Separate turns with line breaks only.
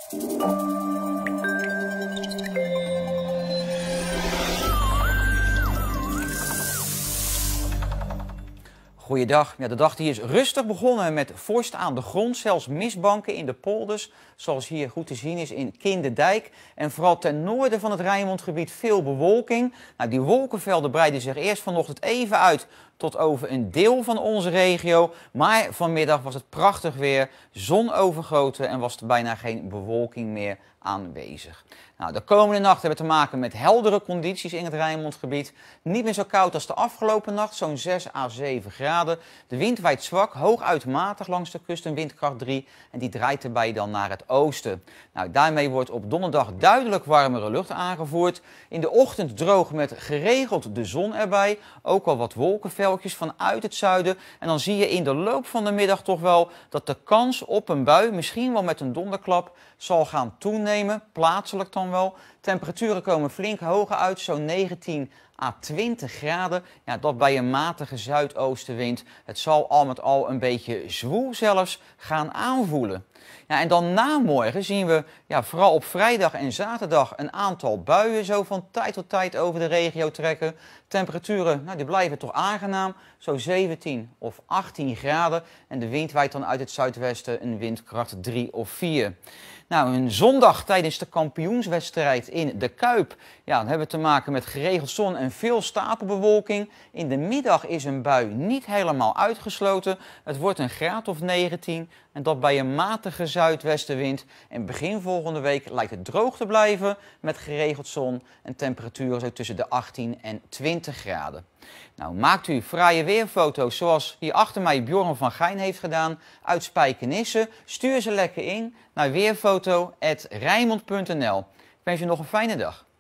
Goeiedag. Ja, de dag die is rustig begonnen met vorst aan de grond, zelfs mistbanken in de polders, zoals hier goed te zien is in Kinderdijk. En vooral ten noorden van het Rijnmondgebied veel bewolking. Nou, die wolkenvelden breiden zich eerst vanochtend even uit tot over een deel van onze regio. Maar vanmiddag was het prachtig weer, zon overgoten en was er bijna geen bewolking meer aanwezig. Nou, de komende nacht hebben we te maken met heldere condities in het Rijnmondgebied. Niet meer zo koud als de afgelopen nacht, zo'n 6 à 7 graden. De wind waait zwak, hooguit matig langs de kust, een windkracht 3. En die draait erbij dan naar het oosten. Nou, daarmee wordt op donderdag duidelijk warmere lucht aangevoerd. In de ochtend droog met geregeld de zon erbij. Ook al wat wolkenvelkjes vanuit het zuiden. En dan zie je in de loop van de middag toch wel dat de kans op een bui, misschien wel met een donderklap, zal gaan toenemen. Plaatselijk dan wel. Temperaturen komen flink hoger uit, zo'n 19 à 20 graden. Ja, dat bij een matige zuidoostenwind. Het zal al met al een beetje zwoel zelfs gaan aanvoelen. Ja, en dan na morgen zien we vooral op vrijdag en zaterdag een aantal buien zo van tijd tot tijd over de regio trekken. Temperaturen die blijven toch aangenaam, zo 17 of 18 graden. En de wind waait dan uit het zuidwesten een windkracht 3 of 4. Nou, een zondag tijdens de kampioenswedstrijd in de Kuip. Ja, dan hebben we te maken met geregeld zon en veel stapelbewolking. In de middag is een bui niet helemaal uitgesloten. Het wordt een graad of 19 en dat bij een matige zuidwestenwind. En begin volgende week lijkt het droog te blijven met geregeld zon en temperaturen zo tussen de 18 en 20 graden. Nou, maakt u fraaie weerfoto's zoals hier achter mij Bjorn van Gijn heeft gedaan uit Spijkenisse. Stuur ze lekker in naar weerfoto@rijnmond.nl. Ik wens je nog een fijne dag.